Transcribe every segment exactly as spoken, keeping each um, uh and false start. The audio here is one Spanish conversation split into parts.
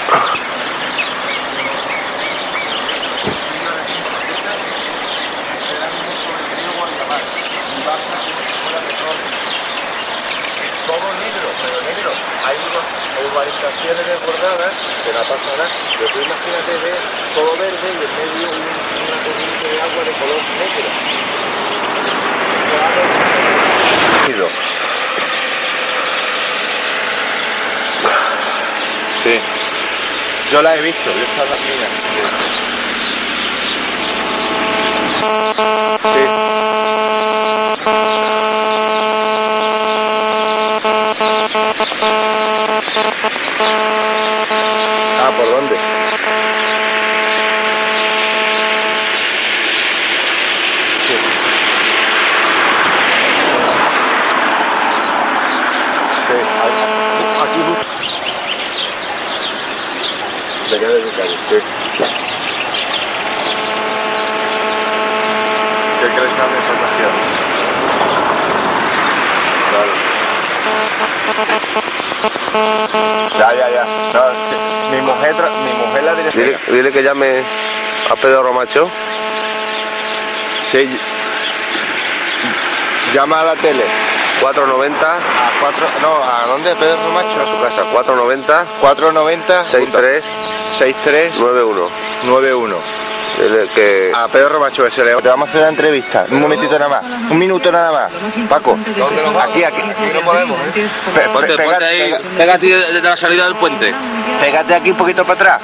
Todo negro, pero negro. Hay unas urbanizaciones desbordadas que no pasa nada, pero tú imagínate ver todo verde y en medio un, una corriente de agua de color negro. Sí, yo la he visto, yo he estado en la mina. Sí. Ah, ¿por dónde? Sí. Sí, aquí justo. Me quedé de calle, sí. ¿Qué crees que es la información? Claro. Ya, ya, ya. No, sí. Mi mujer, mi mujer la directora. Dile, dile que llame a Pedro Romacho. Sí. Llama a la tele. cuatro noventa. A cuatro, no, ¿a dónde? Pedro Romacho. A su casa. cuatro noventa. cuatro noventa. sesenta y tres. sesenta y tres. noventa y uno. noventa y uno. Dile que... A Pedro Romacho, que se le... Te vamos a hacer una entrevista. Un momentito nada más. Un minuto nada más. Paco. ¿Dónde nos vamos? Aquí, aquí. Aquí no podemos, ¿eh? Pe- pe- Ponte, pega- ponte ahí, pega- pégate desde la salida del puente. Pégate aquí un poquito para atrás.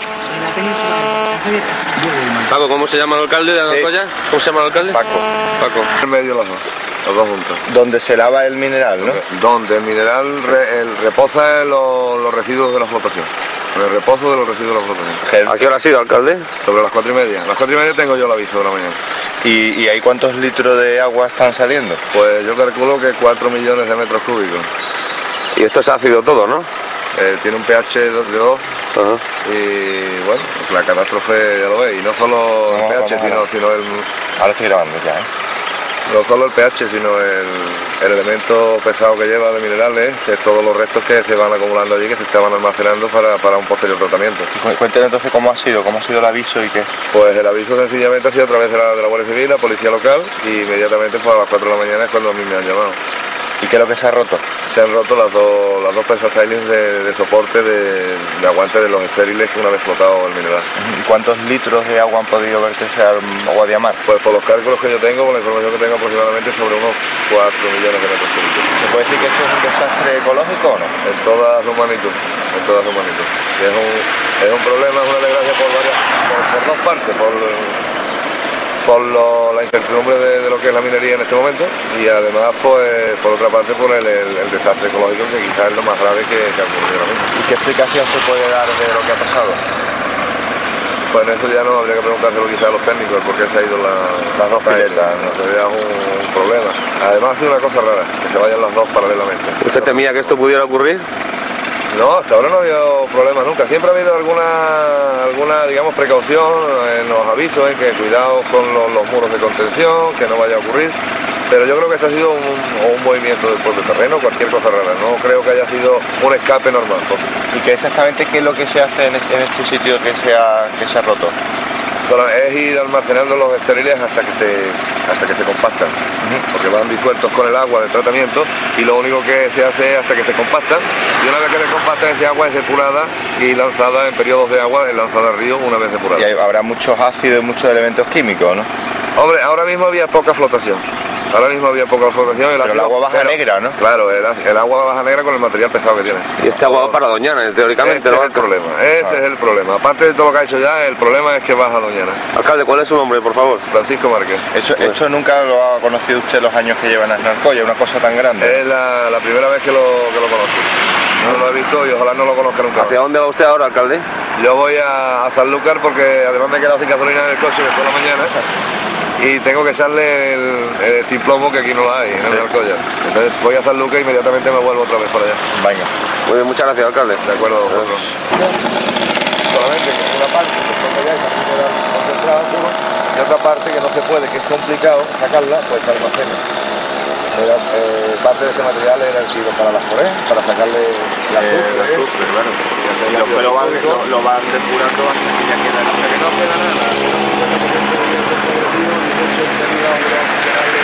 Paco, ¿cómo se llama el alcalde de Sí. Alcoya? ¿Cómo se llama el alcalde? Paco. Paco. En medio los dos, los dos juntos. Donde se lava el mineral, ¿no? Donde el mineral re- el reposa en los, los residuos de la flotación. En el reposo de los residuos de la flotación. ¿A qué hora ha sido, alcalde? Sobre las cuatro y media. A las cuatro y media tengo yo el aviso de la mañana. ¿Y, y ahí cuántos litros de agua están saliendo? Pues yo calculo que cuatro millones de metros cúbicos. Y esto es ácido todo, ¿no? Eh, tiene un pH de dos Ajá. y bueno, la catástrofe ya lo veis. Y no solo el Vamos, pH, vamos, sino, vamos. sino el, Ahora estoy grabando ya, ¿eh? no solo el pH, sino el, el elemento pesado que lleva de minerales, que es todos los restos que se van acumulando allí, que se estaban almacenando para, para un posterior tratamiento. Cu- Cuéntenos entonces cómo ha sido, cómo ha sido el aviso y qué. Pues el aviso sencillamente ha sido a través de la, de la Guardia Civil, la policía local, y inmediatamente pues, a las cuatro de la mañana es cuando a mí me han llamado. ¿Y qué es lo que se ha roto? Se han roto las dos, las dos pesas tailings de, de soporte de, de aguante de los estériles una vez flotado el mineral. ¿Y cuántos litros de agua han podido verterse al agua de mar? Pues por los cálculos que yo tengo, por la información que tengo aproximadamente sobre unos cuatro millones de metros cúbicos. ¿Se puede decir que esto es un desastre ecológico o no? En toda su magnitud, en toda su magnitud. Y es un, es un problema, es una desgracia por varias, por, por dos partes, por, por lo- la incertidumbre de, de lo que es la minería en este momento y además pues por otra parte por el, el- el desastre ecológico que quizás es lo más grave que, que ha ocurrido ahora mismo. ¿Y qué explicación se puede dar de lo que ha pasado? Pues en eso ya no habría que preguntárselo quizás a los técnicos por qué se ha ido la, Las dos piletas, ¿no? Eso ya es un, un problema. Además ha sido una cosa rara, que se vayan las dos paralelamente. ¿Usted temía que esto pudiera ocurrir? No, hasta ahora no ha habido problemas nunca. Siempre ha habido alguna, alguna digamos, precaución en los avisos, en que cuidado con los, los muros de contención, que no vaya a ocurrir. Pero yo creo que este ha sido un, un movimiento del pueblo terreno, cualquier cosa rara. No creo que haya sido un escape normal. ¿Y qué exactamente qué es lo que se hace en este, en este sitio que se ha, que se ha roto? Solo es ir almacenando los estériles hasta que se, hasta que se compactan, porque van disueltos con el agua del tratamiento y lo único que se hace es hasta que se compactan y una vez que se compactan ese agua es depurada y lanzada en periodos de agua, es lanzada al río una vez depurada. Y hay- habrá muchos ácidos y muchos elementos químicos, ¿no? Hombre, ahora mismo había poca flotación. Ahora mismo había poca flotación. Pero el agua baja negra, ¿no? Claro, el, el agua baja negra con el material pesado que tiene. Y este agua va para Doñana, teóricamente, Este ¿no? es el problema, ese Ah. es el problema. Aparte de todo lo que ha hecho ya, el problema es que baja Doñana. Alcalde, ¿cuál es su nombre, por favor? Francisco Márquez. Esto, esto nunca lo ha conocido usted los años que llevan en Alcoya, una cosa tan grande. Es la, la primera vez que lo, que lo conozco. No lo he visto y ojalá no lo conozca nunca. ¿Hacia dónde va usted ahora, alcalde? Yo voy a, a Sanlúcar porque además me he quedado sin gasolina en el coche después de la mañana y tengo que echarle el, el sin plomo que aquí no lo hay, en el Alcoya. Entonces voy a Sanlúcar y inmediatamente me vuelvo otra vez para allá. Venga. Muy bien, muchas gracias, alcalde. De acuerdo a vosotros. Solamente que una parte que ponga ya y se queda concentrada puro, y otra parte que no se puede, que es complicado sacarla, pues se almacena. Era, eh, parte de este material era el tiro para las forés, para sacarle la Eh, azufre, el azufre, claro. Y después lo van, lo, lo van depurando hasta que ya queda hasta que no queda nada. Un cincuenta por ciento de viento progresivo y un ochenta por ciento de los profesionales.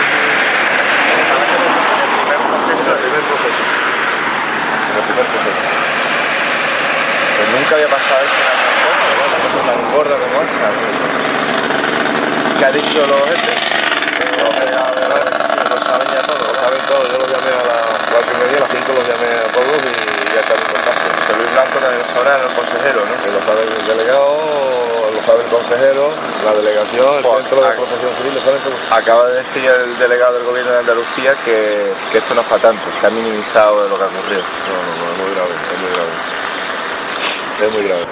El primer proceso, el primer proceso. en el primer proceso. Pues nunca había pasado eso en la transforma, ¿no? Una cosa tan gorda como esta. ¿No? ¿Qué ha dicho los jefes? Los jefes de la- Lo saben ya todo, Lo ¿no? saben todo, yo los llamé a las cuatro y media, a las cinco los llamé a todos y ya están en contacto. José Luis Blanco también lo sabrá, el consejero, ¿no? Que lo sabe el delegado, lo sabe el consejero, la delegación, el Pues, centro de ah, protección civil, lo saben todos. Acaba de decir el delegado del gobierno de Andalucía que, que esto no es para tanto, que ha minimizado lo que ha ocurrido. No, no, no, es muy grave, es muy grave. Es muy grave.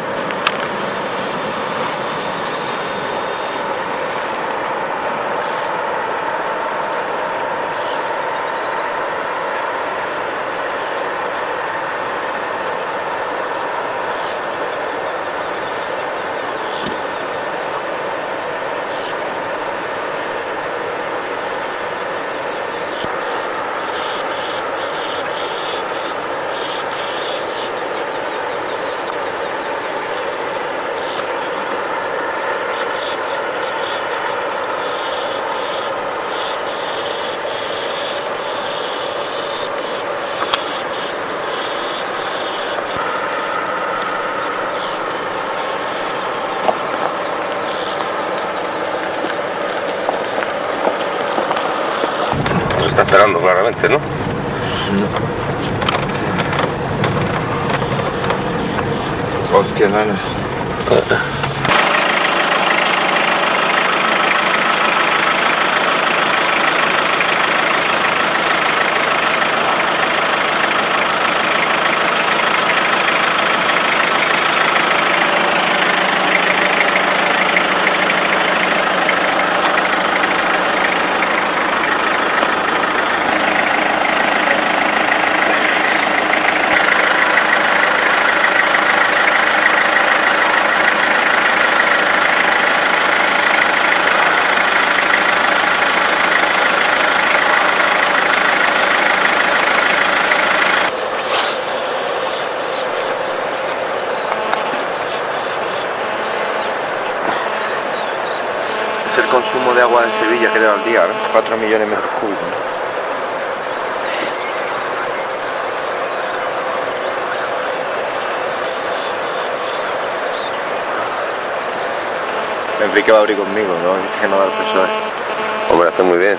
Nos está esperando claramente, ¿no? Hostia, nana. Es el consumo de agua en Sevilla, creo, al día, ¿no? cuatro millones de metros cúbicos. Enrique va a abrir conmigo, ¿no? Es que no da el P S O E. Hombre, hace muy bien.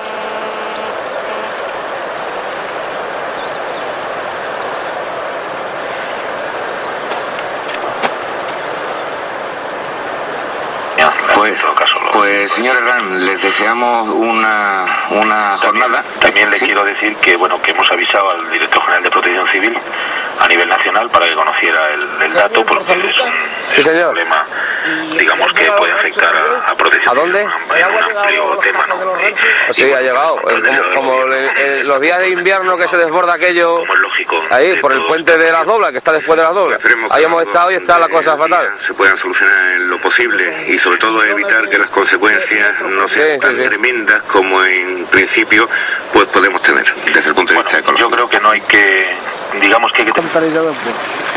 Pues, pues señor Herrán, les deseamos una, una jornada. También le ¿Sí? quiero decir que bueno que hemos avisado al director general de Protección Civil a nivel nacional para que conociera el, el dato, porque es un, es Sí, un señor. problema, digamos, que puede afectar a, a Protección ¿A dónde? Civil en un, en un amplio tema, ¿no? Y- Sí, y, ha bueno, llegado. pues, Eh, Como, como le- eh, los días de invierno que se desborda aquello como es lógico, ahí, de por el todos puente de las doblas, que está después de las doblas. Esperemos que Ahí hemos a lo estado y está la largo cosa del día fatal. se puedan solucionar en lo posible y sobre todo evitar que las consecuencias no sean Sí, sí, tan sí. tremendas como en principio pues podemos tener desde el punto de bueno, vista ecológico. yo creo que no hay que, digamos que hay que Contaré yo después.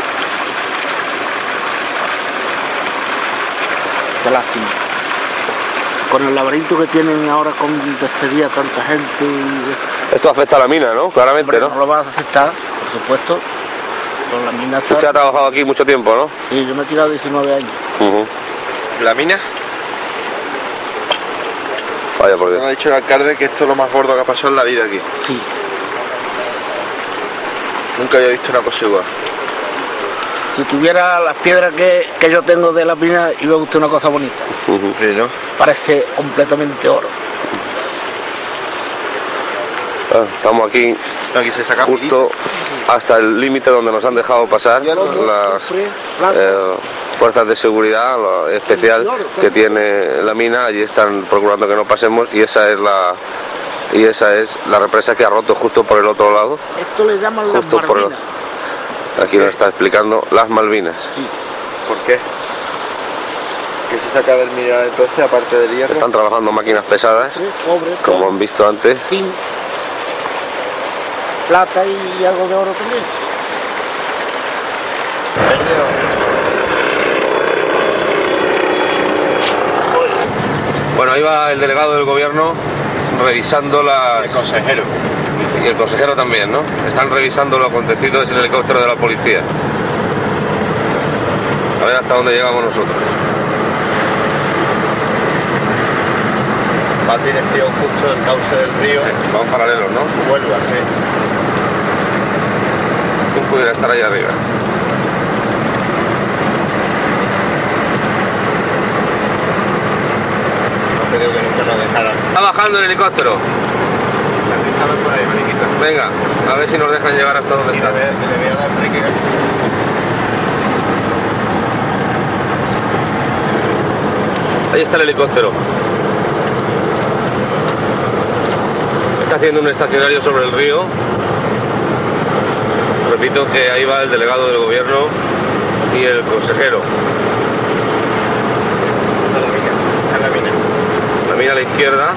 Qué lástima. Con el laberinto que tienen ahora con despedir a tanta gente y... Esto afecta a la mina, ¿no? Claramente, Hombre, no ¿no? lo vas a aceptar, por supuesto. Con la mina está... Usted ha trabajado aquí mucho tiempo, ¿no? Sí, yo me he tirado diecinueve años. Ujú. ¿La mina? Vaya por Me ha Dios. dicho el alcalde que esto es lo más gordo que ha pasado en la vida aquí. Sí. Nunca había visto una cosa igual. Si tuviera las piedras que, que yo tengo de la mina, iba a gustar una cosa bonita. Ujú. Sí, ¿no? Parece completamente oro. Ah, estamos aquí Aquí se saca justo hasta el límite donde nos han dejado pasar las eh, fuerzas de seguridad lo especial que tiene la mina. Allí están procurando que no pasemos y esa es la y esa es la represa que ha roto justo por el otro lado. Esto le llaman las Justo por el- Malvinas. Aquí nos está explicando las Malvinas. ¿Por qué? ¿Qué se saca del mineral entonces, aparte del hierro? Están trabajando máquinas pesadas, Cobre, como cobre, han visto antes. zinc. plata y algo de oro también. Bueno, ahí va el delegado del gobierno revisando las... El consejero. Y el consejero también, ¿no? Están revisando lo acontecido desde el helicóptero de la policía. A ver hasta dónde llegamos nosotros. Va en dirección justo del cauce del río. Sí, vamos paralelos, ¿no? Huelva, sí. ¿Quién pudiera estar ahí arriba? No pedido que nunca nos dejaran. Está bajando el helicóptero. Aterrizame por ahí, mariquita. Venga, a ver si nos dejan llegar hasta donde Y está. le voy a- que le voy a dar Enrique. Ahí está el helicóptero. Está haciendo un estacionario sobre el río. Repito que ahí va el delegado del gobierno y el consejero. Está la mina. Está la mina. La mina a la izquierda.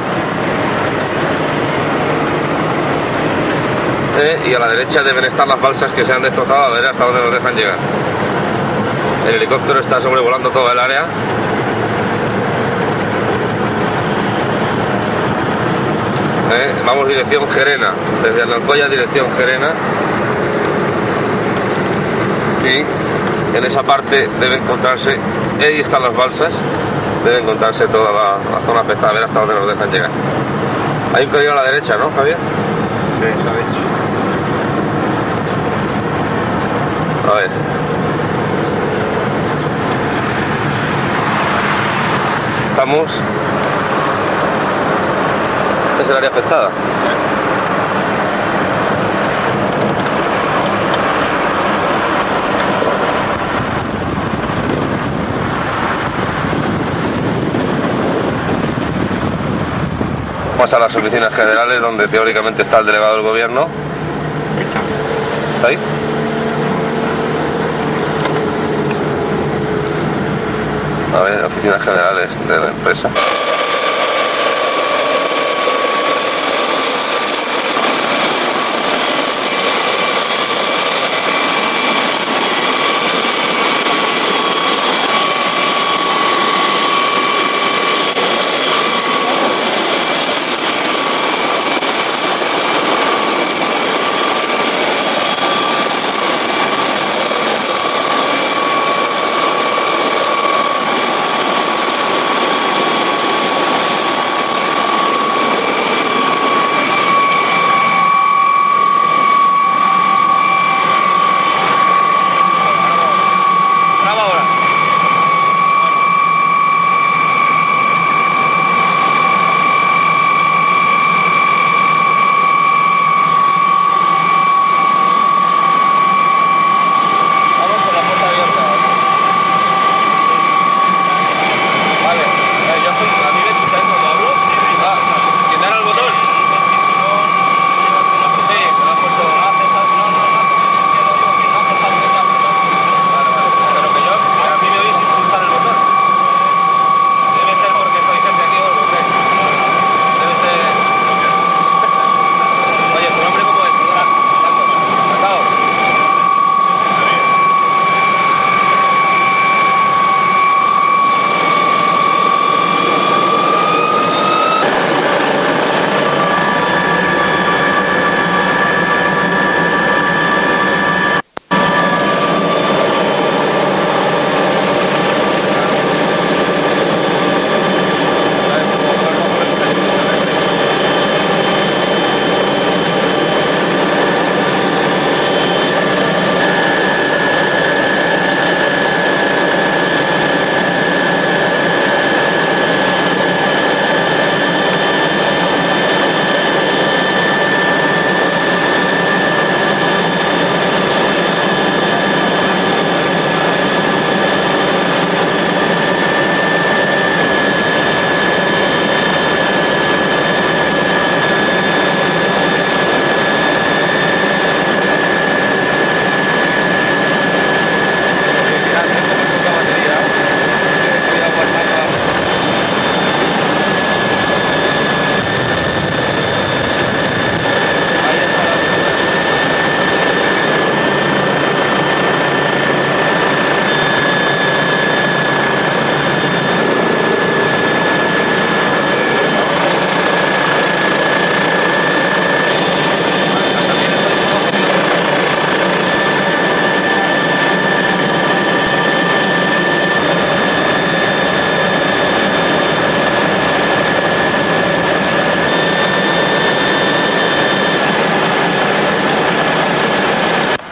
Eh, y a la derecha deben estar las balsas que se han destrozado, a ver hasta dónde nos dejan llegar. El helicóptero está sobrevolando toda el área. Eh, vamos dirección Gerena, desde Alcoya dirección Gerena. Y en esa parte debe encontrarse, ahí están las balsas, debe encontrarse toda la, la zona afectada, a ver hasta dónde nos dejan llegar. Hay un carril a la derecha, ¿no, Javier? Sí, se ha dicho. A ver. Estamos... Esta es el área afectada. Vamos a las oficinas generales donde teóricamente está el delegado del gobierno. ¿Está ahí? A ver, oficinas generales de la empresa.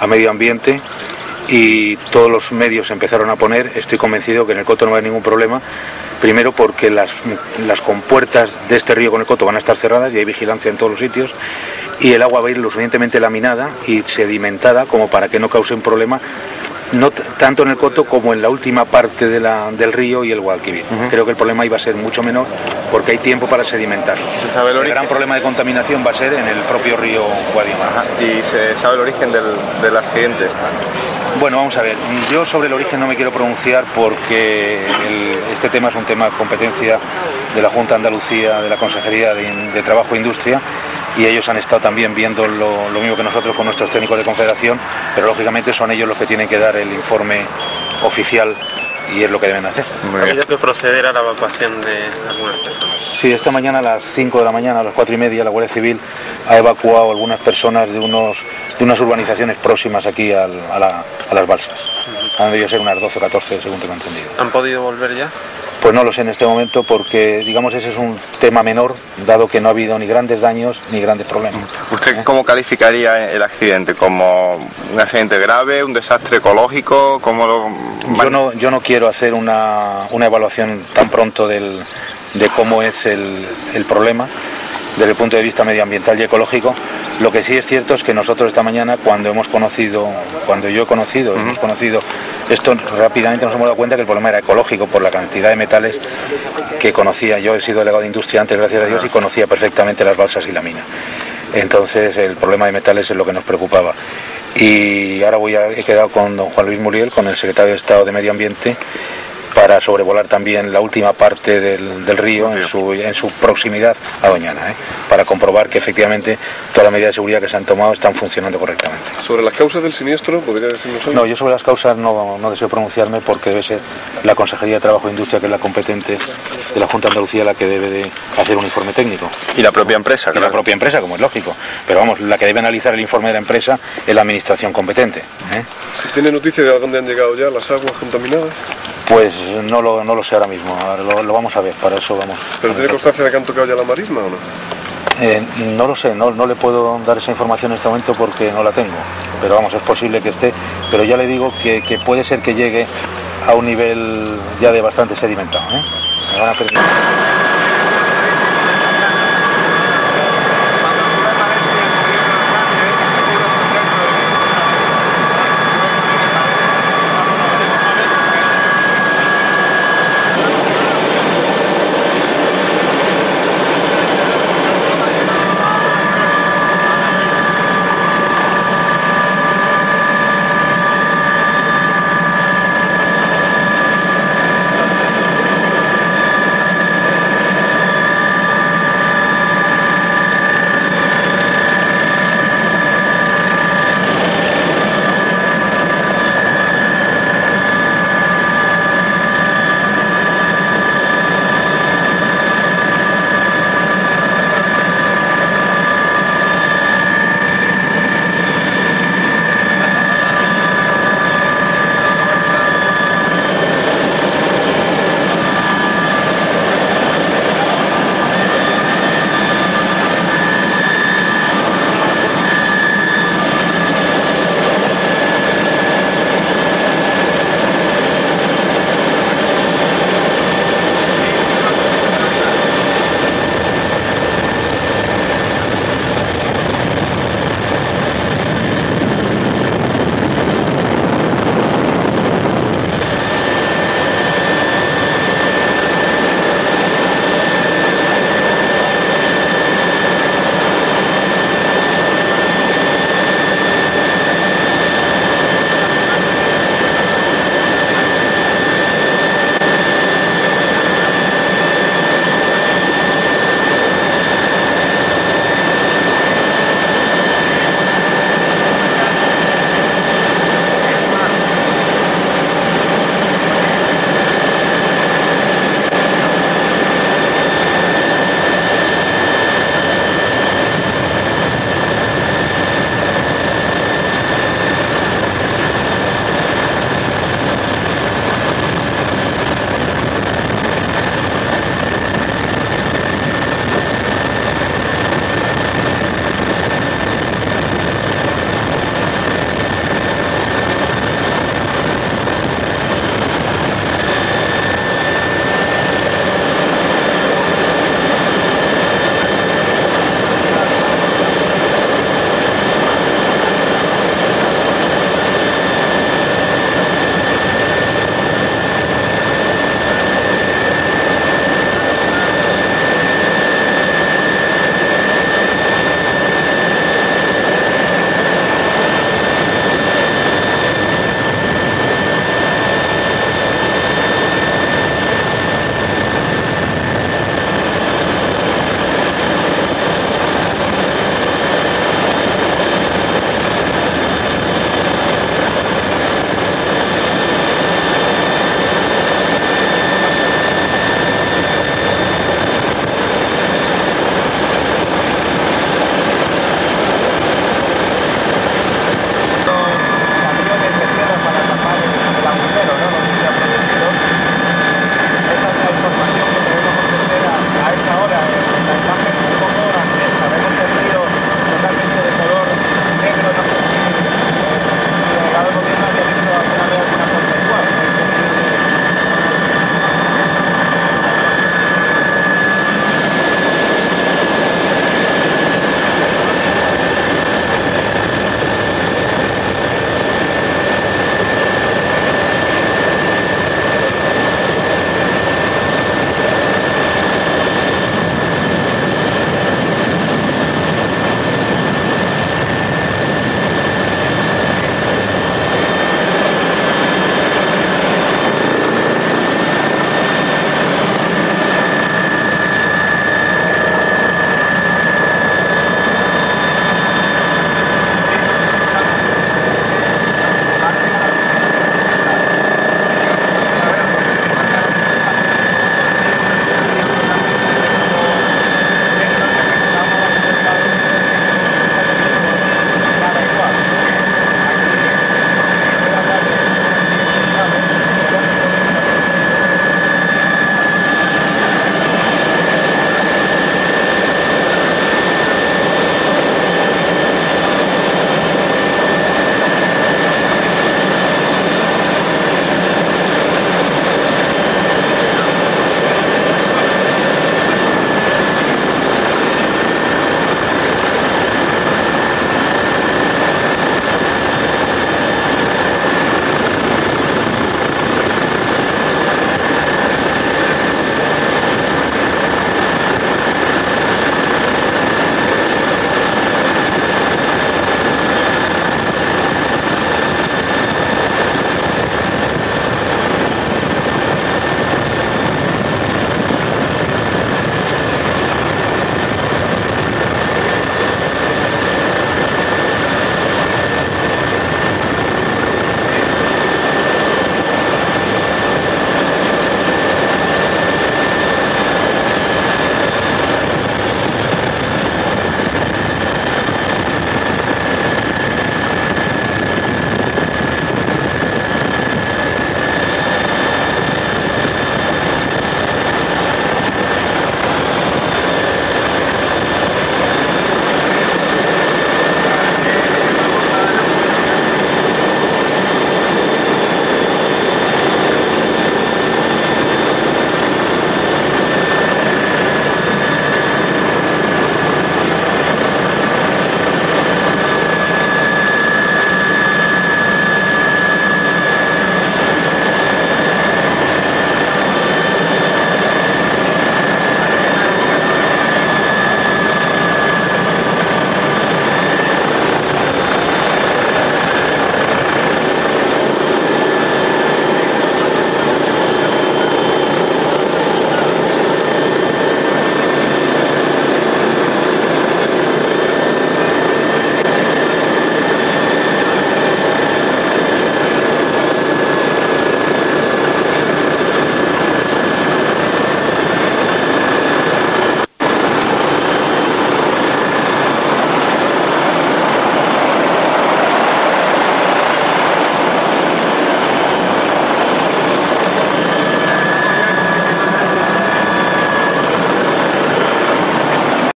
a medio ambiente y todos los medios se empezaron a poner. Estoy convencido que en el coto no va a haber ningún problema, primero porque las, las compuertas de este río con el coto van a estar cerradas y hay vigilancia en todos los sitios, y el agua va a ir lo suficientemente laminada y sedimentada como para que no cause un problema, no tanto en el coto como en la última parte de la, del río y el Guadalquivir. Uh-huh. Creo que el problema iba a ser mucho menor porque hay tiempo para sedimentarlo. ¿Se sabe el, el gran problema de contaminación va a ser en el propio río Guadiana. ¿Y se sabe el origen del, del accidente? Bueno, vamos a ver, yo sobre el origen no me quiero pronunciar porque el, este tema es un tema de competencia de la Junta de Andalucía, de la Consejería de, de Trabajo e Industria, y ellos han estado también viendo lo, lo mismo que nosotros con nuestros técnicos de confederación, pero lógicamente son ellos los que tienen que dar el informe oficial y es lo que deben hacer. ¿Ha habido que proceder a la evacuación de algunas personas? Sí, esta mañana a las cinco de la mañana, a las cuatro y media, la Guardia Civil ha evacuado algunas personas de, unos, de unas urbanizaciones próximas aquí al, a, la, a las balsas. Uh-huh. Han debido ser unas doce o catorce, según tengo entendido. ¿Han podido volver ya? Pues no lo sé en este momento porque, digamos, ese es un tema menor, dado que no ha habido ni grandes daños ni grandes problemas. ¿Usted cómo calificaría el accidente? ¿Como un accidente grave, un desastre ecológico? ¿Cómo lo... yo, no, yo no quiero hacer una, una evaluación tan pronto del, de cómo es el, el problema desde el punto de vista medioambiental y ecológico. Lo que sí es cierto es que nosotros esta mañana, cuando hemos conocido, cuando yo he conocido, uh-huh. hemos conocido esto, rápidamente nos hemos dado cuenta que el problema era ecológico por la cantidad de metales que conocía. Yo he sido delegado de industria antes, gracias a Dios, y conocía perfectamente las balsas y la mina. Entonces el problema de metales es lo que nos preocupaba. Y ahora voy a, he quedado con don Juan Luis Muriel, con el secretario de Estado de Medio Ambiente, para sobrevolar también la última parte del, del río en su, en su proximidad a Doñana, ¿eh? para comprobar que efectivamente todas las medidas de seguridad que se han tomado están funcionando correctamente. ¿Sobre las causas del siniestro podría decirnos algo? No, yo sobre las causas no, no deseo pronunciarme porque debe ser la Consejería de Trabajo e Industria, que es la competente de la Junta de Andalucía, la que debe de hacer un informe técnico. Y la propia empresa, Y claro. la propia empresa, como es lógico. Pero vamos, la que debe analizar el informe de la empresa es la administración competente, ¿eh? ¿Se tiene noticia de a dónde han llegado ya las aguas contaminadas? Pues no lo, no lo sé ahora mismo, ahora lo, lo vamos a ver, para eso vamos. ¿Pero tiene constancia de que han tocado ya la marisma o no? Eh, no lo sé, no, no le puedo dar esa información en este momento porque no la tengo, pero vamos, es posible que esté, pero ya le digo que, que puede ser que llegue a un nivel ya de bastante sedimentado, ¿eh? Me van a permitir.